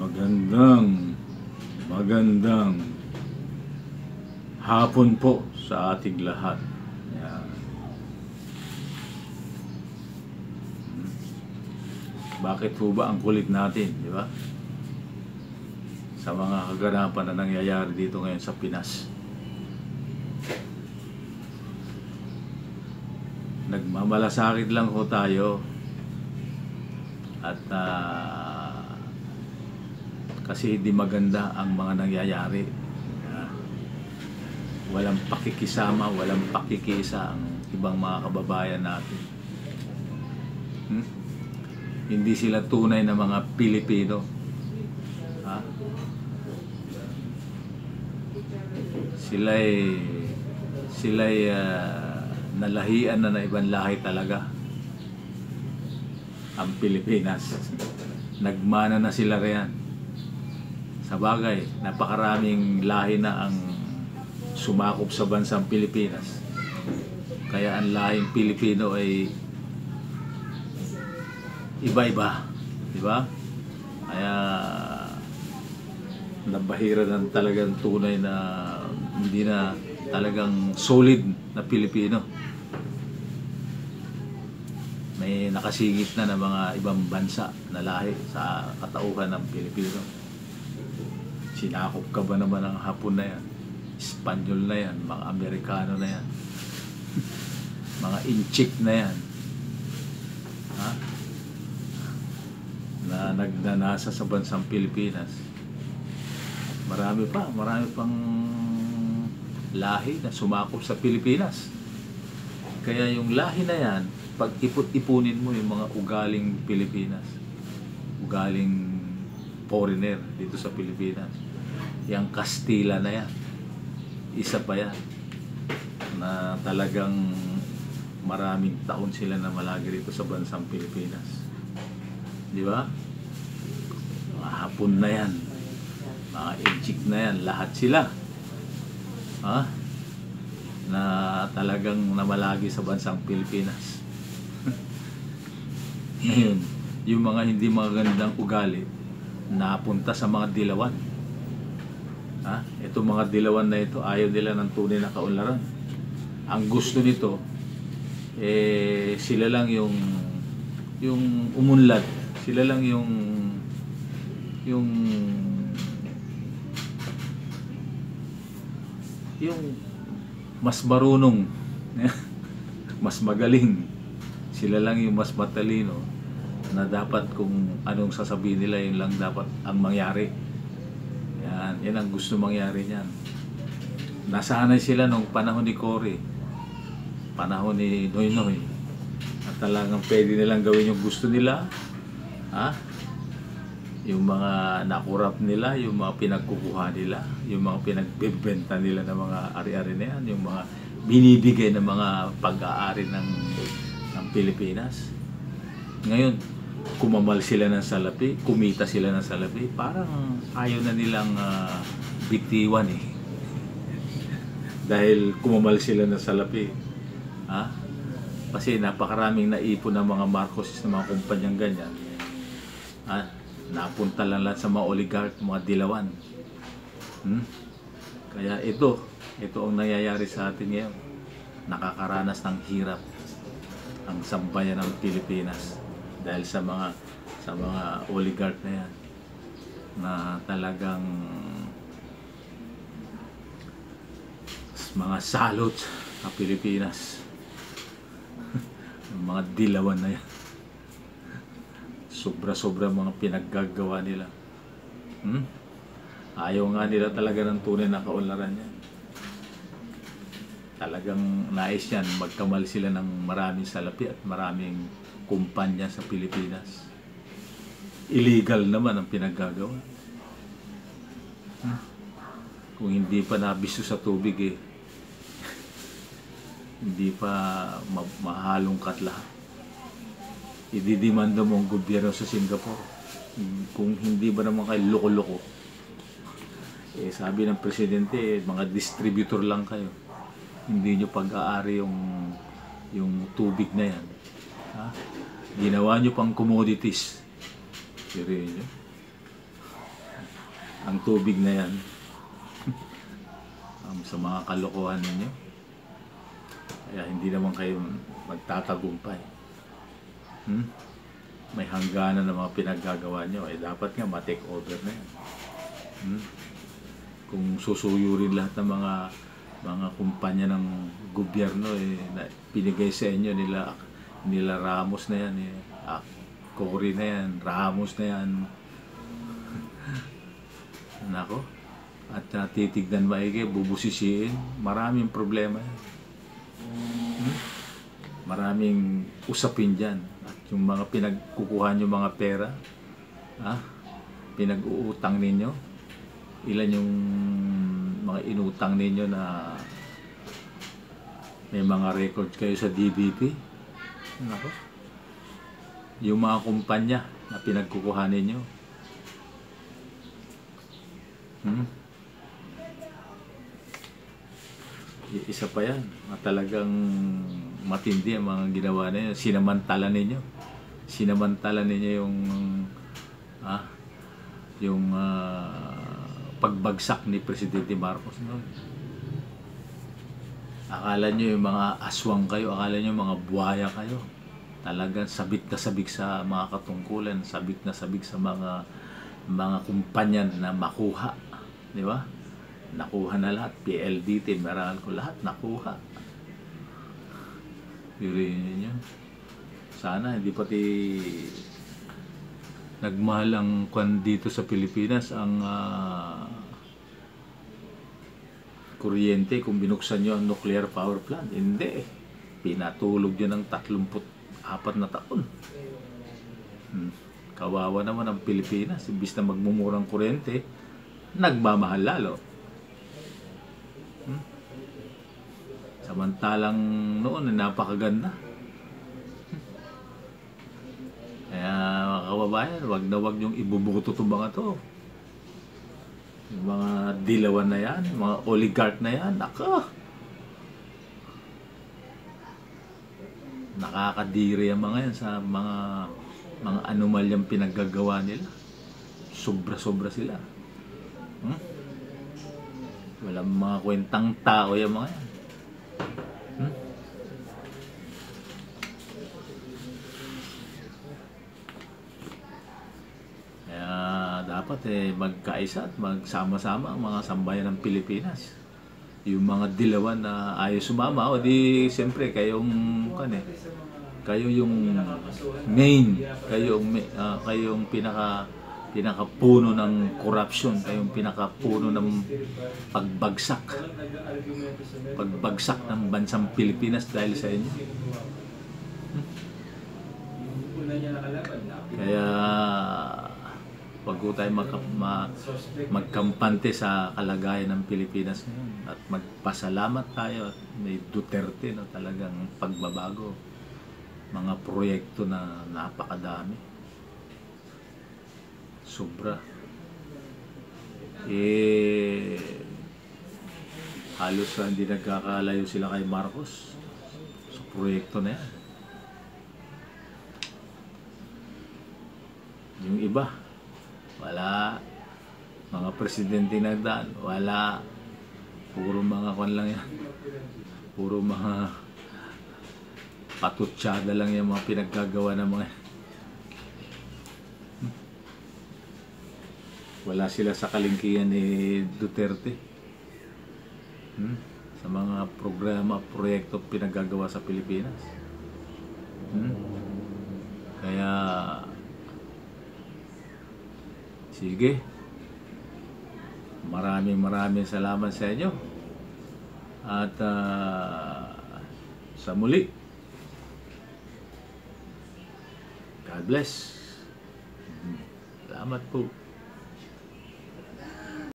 Magandang hapon po sa ating lahat. Yan. Bakit po ba ang kulit natin, di ba? Sa mga kaganapan na nangyayari dito ngayon sa Pinas. Nagmamalasakit lang po tayo at kasi hindi maganda ang mga nangyayari. Walang pakikisama, walang pakikiisa ang ibang mga kababayan natin. Hindi sila tunay na mga Pilipino. Sila'y nalahian na ibang lahi talaga. Ang Pilipinas. Nagmana na sila riyan. Sa bagay, napakaraming lahi na ang sumakop sa bansang Pilipinas. Kaya ang lahing Pilipino ay iba-iba, di ba? Kaya nabahira ng talagang tunay na hindi na talagang solid na Pilipino. May nakasingit na ng mga ibang bansa na lahi sa katauhan ng Pilipino. Sinakop ka ba naman ng Hapon na yan? Espanyol na yan, mga Amerikano na yan, mga Inchik na yan, na nagnanasa sa bansang Pilipinas. Marami pang lahi na sumakop sa Pilipinas. Kaya yung lahi na yan, pag iput-ipunin mo yung mga ugaling Pilipinas, ugaling foreigner dito sa Pilipinas, yung Kastila na yan, isa pa yan na talagang maraming taon sila na malagi rito sa bansang Pilipinas, di ba? Mga Hapon na yan, mga Inchik na yan, lahat sila na talagang namalagi sa bansang Pilipinas. Ngayon, yung mga hindi magandang ugali napunta sa mga dilawan. Itong mga dilawan na ito, ayaw nila ng tunay na kaunlaran. Ang gusto nito, sila lang yung umunlad. Sila lang yung mas marunong, mas magaling. Sila lang yung mas matalino na dapat kung anong sasabihin nila, yun lang dapat ang mangyari. Yan ang gusto mangyari niyan. Nasanay sila nung panahon ni Cory, panahon ni Noynoy, at talagang pwede nilang gawin yung gusto nila. Yung mga nakurap nila, yung mga pinagkukuha nila, yung mga pinagbebenta nila ng mga ari-ari na yan, yung mga binibigay ng mga pag-aari ng Pilipinas. Ngayon, kumamal sila ng salapi, kumita sila ng salapi, parang ayaw na nilang bitiwan dahil kumamal sila ng salapi. Kasi napakaraming naipon ng mga Marcos ng mga kumpanyang ganyan. Napunta lang lahat sa mga oligarch, mga dilawan. Kaya ito ang nangyayari sa atin ngayon. Nakakaranas ng hirap ang sambayan ng Pilipinas dahil sa mga oligarch na yan na talagang mga salot sa Pilipinas. Mga dilawan na yan, sobra-sobra mga pinaggagawa nila. Ayaw nga nila talaga ng tunay na kaunlaran yan. Talagang nais yan, magkamal sila ng maraming salapi at maraming kumpanya sa Pilipinas. Illegal naman ang pinaggagawa. Kung hindi pa nabisto sa tubig hindi pa mahalongkat lahat, ididimanda mo ang gobyerno sa Singapore. Kung hindi ba naman kayo loko-loko, sabi ng presidente, mga distributor lang kayo, hindi nyo pag-aari yung tubig na yan. Ginawa nyo pang commodities. Siriin nyo. ang tubig na yan sa mga kalokohan ninyo. Kaya hindi naman kayo magtatagumpay. May hangganan ng mga pinaggagawa nyo, dapat nga ma-take over na yan. Kung susuyo rin lahat ng mga kumpanya ng gobyerno, pinigay sa inyo nila Ramos na yan, Cory na yan, Ramos na yan. Nako, at titignan maigi, bubusisiin, maraming problema yan. Maraming usapin dyan. At yung mga pinagkukuha nyo mga pera, pinag-uutang ninyo, ilan yung mga inutang ninyo na may mga record kayo sa DBP. Nako, yung mga kumpanya na pinagkukuha ninyo, isa pa yan, talagang matindi ang mga ginawa ninyo. Sinamantala ninyo yung pagbagsak ni Presidente Marcos noon. Akala nyo yung mga aswang kayo, akala nyo yung mga buhaya kayo. Talagang sabik na sabik sa mga katungkulan, sabik na sabik sa mga kumpanya na makuha, di ba? Nakuha na lahat, PLDT, Meralco, lahat nakuha. Yun yun. Sana hindi pati nagmahal ang kwan dito sa Pilipinas, ang kuryente kung binuksan nyo ang nuclear power plant. Hindi. Pinatulog yun ng 34 na taon. Kawawa naman ang Pilipinas. Imbis na magmumurang kuryente, nagmamahal lalo. Samantalang noon, napakaganda. Kaya mga kababayan, wag niyong ibubuto itong mga to. Yung mga dilawan na yan, mga oligarch na yan, nakakadiri ang mga yan sa mga anomalyang pinaggagawa nila. Sobra-sobra sila. Walang mga kwentang tao yung mga yan. Kaya dapat magkaisa at magsama-sama ang mga sambayan ng Pilipinas. Yung mga dilawan na ayaw sumama, o di siyempre kayo yung main, kayong pinakapuno ng corruption, kayong pinakapuno ng pagbagsak ng bansang Pilipinas dahil sa inyo. Kaya wag ko tayo magkampante sa kalagayan ng Pilipinas ngayon, at magpasalamat tayo at may Duterte na talagang pagbabago, mga proyekto na napakadami, sobra. Halos hindi nagkakalayo sila kay Marcos sa proyekto na yan. Yung iba, wala. Mga presidente nagdaan, wala. Puro mga kwan lang yan. Puro mga patutsada lang yung mga pinaggagawa ng mga. Wala sila sa kalingkingan ni Duterte. Sa mga programa, proyekto pinaggagawa sa Pilipinas. Kaya sige, maraming salamat sa inyo. At sa muli, God bless. Salamat po.